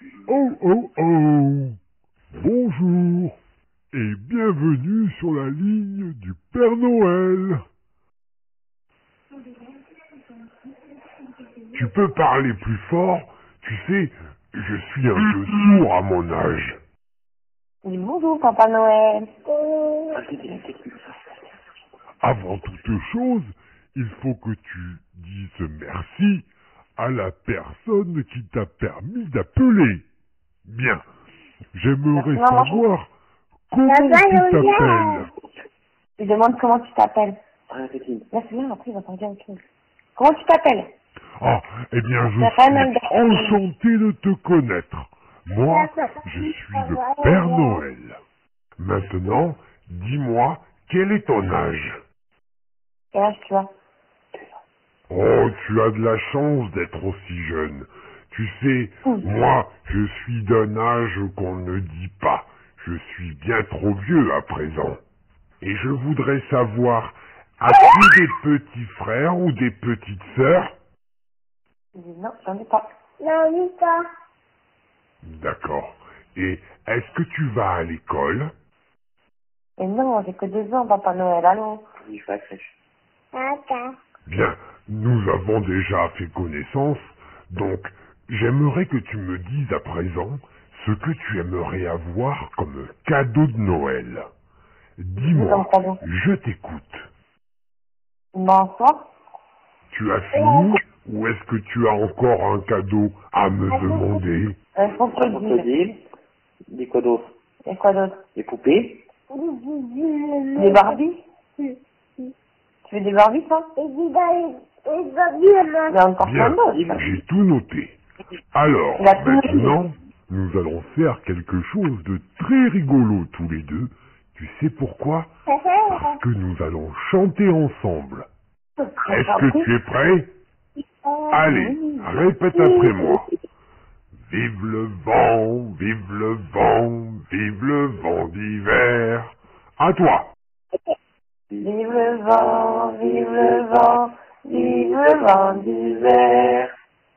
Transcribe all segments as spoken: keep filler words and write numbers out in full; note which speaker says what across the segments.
Speaker 1: Oh oh oh! Bonjour et bienvenue sur la ligne du Père Noël. Tu peux parler plus fort? Tu sais, je suis un peu sourd à mon âge.
Speaker 2: Oui, bonjour, Papa Noël.
Speaker 1: Avant toute chose, il faut que tu dises merci à la personne qui t'a permis d'appeler. Bien, j'aimerais
Speaker 2: Merci, maman.
Speaker 1: savoir comment tu t'appelles.
Speaker 2: Je demande comment tu t'appelles. Merci, maman, après il va pas dire autre chose. Comment tu t'appelles?
Speaker 1: Ah, eh bien, je
Speaker 2: Ça va, même
Speaker 1: suis enchanté de te connaître. Moi, je suis le Père Noël. Maintenant, dis-moi, quel est ton âge?
Speaker 2: Quel âge tu as?
Speaker 1: Oh, tu as de la chance d'être aussi jeune. Tu sais,
Speaker 2: Hum.
Speaker 1: moi, je suis d'un âge qu'on ne dit pas. Je suis bien trop vieux à présent. Et je voudrais savoir, as-tu des petits frères ou des petites sœurs?
Speaker 2: Non, j'en ai pas. J'en ai pas.
Speaker 1: D'accord. Et est-ce que tu vas à l'école?
Speaker 2: Et non, j'ai que deux ans, Papa Noël, allô?
Speaker 3: Oui, je vais à la crèche.
Speaker 2: D'accord.
Speaker 1: Bien, nous avons déjà fait connaissance, donc j'aimerais que tu me dises à présent ce que tu aimerais avoir comme cadeau de Noël. Dis-moi,
Speaker 2: cadeau.
Speaker 1: je t'écoute.
Speaker 2: Bonsoir.
Speaker 1: Tu as fini ou est-ce que tu as encore un cadeau à me demander?
Speaker 2: Un crocodile.
Speaker 3: Crocodile. Des quoi d'autre?
Speaker 2: Et quoi d'autre?
Speaker 3: Des poupées.
Speaker 2: Des Barbies? Tu veux des Barbies, toi? Il y a encore plein
Speaker 1: Bien,
Speaker 2: d'autres.
Speaker 1: j'ai tout noté. Alors,
Speaker 2: Il a tout noté.
Speaker 1: maintenant, nous allons faire quelque chose de très rigolo tous les deux. Tu sais pourquoi? Parce que nous allons chanter ensemble. Est-ce que tu es prêt? Allez, répète après moi. Vive le vent, vive le vent, vive le vent d'hiver. À toi.
Speaker 2: Vive le vent, vive le vent, vive le vent d'hiver.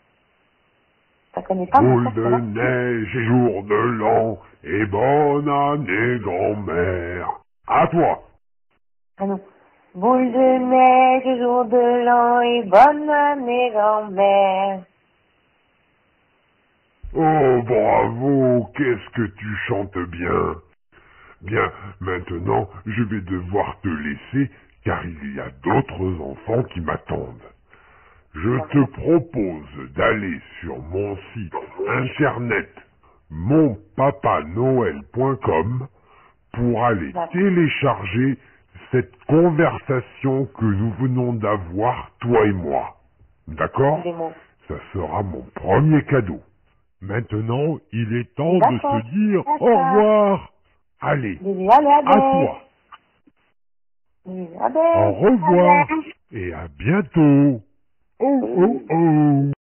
Speaker 2: Ça connaît pas mon
Speaker 1: Boule de
Speaker 2: là?
Speaker 1: neige et jour de l'an, et bonne année grand-mère. À toi.
Speaker 2: Ah non. Boule de neige, jour de l'an et bonne année grand-mère.
Speaker 1: Oh, bravo, qu'est-ce que tu chantes bien. Bien, maintenant, je vais devoir te laisser, car il y a d'autres enfants qui m'attendent. Je te propose d'aller sur mon site internet mon papa noël point com pour aller télécharger cette conversation que nous venons d'avoir, toi et moi. D'accord?
Speaker 2: Des mots.
Speaker 1: Ça sera mon premier cadeau. Maintenant, il est temps de
Speaker 2: D'accord.
Speaker 1: se dire au
Speaker 2: D'accord.
Speaker 1: revoir. Allez,
Speaker 2: Bisous, allez,
Speaker 1: à
Speaker 2: allez.
Speaker 1: toi.
Speaker 2: Bisous, allez.
Speaker 1: Au revoir et à bientôt. Oh, oh, oh.